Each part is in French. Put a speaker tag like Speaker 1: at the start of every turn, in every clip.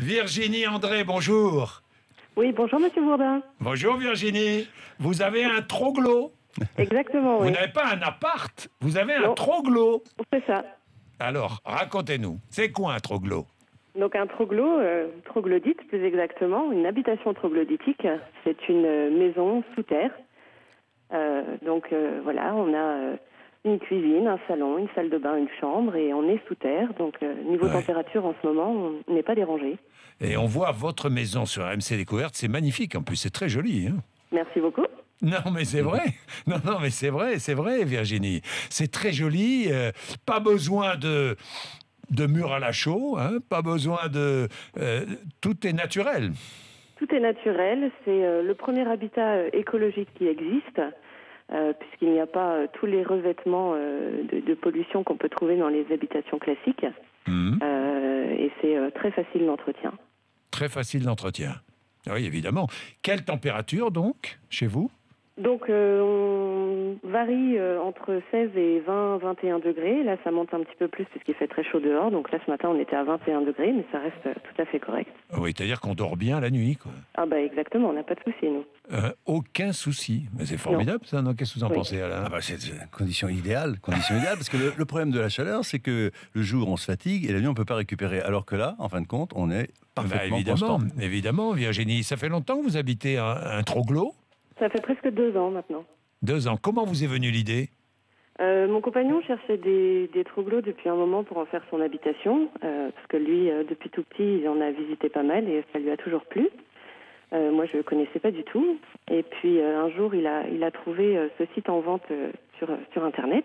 Speaker 1: Virginie André, bonjour.
Speaker 2: Oui, bonjour Monsieur Bourdin.
Speaker 1: Bonjour Virginie. Vous avez un troglo.
Speaker 2: Exactement,
Speaker 1: Vous
Speaker 2: oui.
Speaker 1: n'avez pas un appart, vous avez un
Speaker 2: Non.
Speaker 1: troglo.
Speaker 2: C'est ça.
Speaker 1: Alors, racontez-nous, c'est quoi un troglo?
Speaker 2: Donc un troglodyte plus exactement, une habitation troglodytique, c'est une maison sous terre. Voilà, on a une cuisine, un salon, une salle de bain, une chambre et on est sous terre. Donc niveau
Speaker 1: Ouais.
Speaker 2: température en ce moment, on n'est pas dérangé.
Speaker 1: Et on voit votre maison sur RMC Découverte, c'est magnifique en plus, c'est très joli. Hein.
Speaker 2: Merci beaucoup.
Speaker 1: Non, mais c'est vrai. Non, mais c'est vrai, Virginie. C'est très joli. Pas besoin de mur à la chaux, hein, pas besoin de... tout est naturel.
Speaker 2: Tout est naturel, c'est le premier habitat écologique qui existe, puisqu'il n'y a pas tous les revêtements de pollution qu'on peut trouver dans les habitations classiques. Et c'est très facile d'entretien.
Speaker 1: Très facile d'entretien. Oui, évidemment. Quelle température, donc, chez vous?
Speaker 2: Donc, on varie entre 16 et 20, 21 degrés. Là, ça monte un petit peu plus puisqu'il fait très chaud dehors. Donc là, ce matin, on était à 21 degrés, mais ça reste tout à fait correct.
Speaker 1: Oui, c'est-à-dire qu'on dort bien la nuit, quoi.
Speaker 2: Ah bah exactement, on n'a pas de souci, nous.
Speaker 1: Aucun souci. Mais c'est formidable, ça, non? Qu'est-ce que vous en pensez, Alain?
Speaker 3: Ah bah, c'est une condition idéale, parce que le problème de la chaleur, c'est que le jour, on se fatigue et la nuit, on ne peut pas récupérer. Alors que là, en fin de compte, on est parfaitement constant.
Speaker 1: Évidemment, Virginie. Ça fait longtemps que vous habitez un troglo?
Speaker 2: Ça fait presque 2 ans maintenant.
Speaker 1: 2 ans. Comment vous est venue l'idée?
Speaker 2: Mon compagnon cherchait des troglos depuis un moment pour en faire son habitation, parce que lui, depuis tout petit, il en a visité pas mal et ça lui a toujours plu. Moi, je ne le connaissais pas du tout. Et puis, un jour, il a trouvé ce site en vente sur Internet.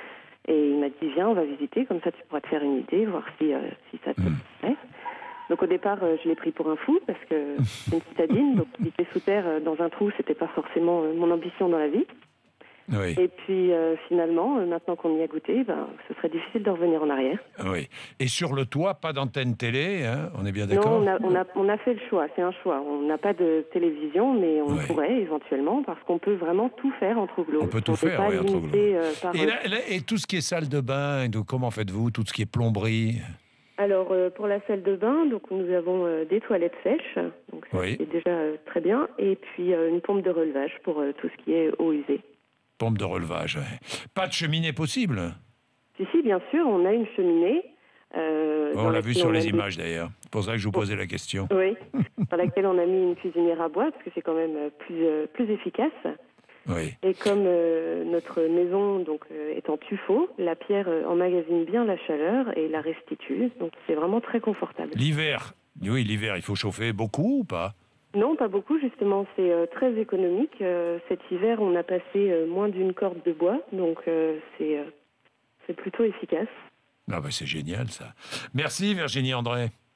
Speaker 2: Et il m'a dit, viens, on va visiter, comme ça tu pourras te faire une idée, voir si ça te plaît. Donc au départ, je l'ai pris pour un fou, parce que c'est une citadine, donc il était sous terre dans un trou, c'était pas forcément mon ambition dans la vie.
Speaker 1: Oui.
Speaker 2: Et puis finalement, maintenant qu'on y a goûté, ce serait difficile de revenir en arrière.
Speaker 1: Oui. Et sur le toit, pas d'antenne télé, hein, on est bien d'accord?
Speaker 2: Non, on a fait le choix, c'est un choix. On n'a pas de télévision, mais on pourrait éventuellement, parce qu'on peut vraiment tout faire en troglo.
Speaker 1: On peut tout faire, oui, en troglo. Et tout ce qui est salle de bain, comment faites-vous? Tout ce qui est plomberie?
Speaker 2: Alors, pour la salle de bain, donc nous avons des toilettes sèches, donc c'est déjà très bien, et puis une pompe de relevage pour tout ce qui est eau usée.
Speaker 1: Pompe de relevage, ouais. Pas de cheminée possible?
Speaker 2: Si, bien sûr, on a une cheminée.
Speaker 1: On l'a vu sur les images d'ailleurs, c'est pour ça que je vous posais la question.
Speaker 2: Oui, dans laquelle on a mis une cuisinière à bois, parce que c'est quand même plus efficace.
Speaker 1: Oui.
Speaker 2: Et comme notre maison est en tuffeau, la pierre emmagasine bien la chaleur et la restitue. Donc c'est vraiment très confortable.
Speaker 1: L'hiver, il faut chauffer beaucoup ou pas?
Speaker 2: Non, pas beaucoup, justement. C'est très économique. Cet hiver, on a passé moins d'une corde de bois, donc c'est plutôt efficace.
Speaker 1: Ah ben c'est génial ça. Merci Virginie André.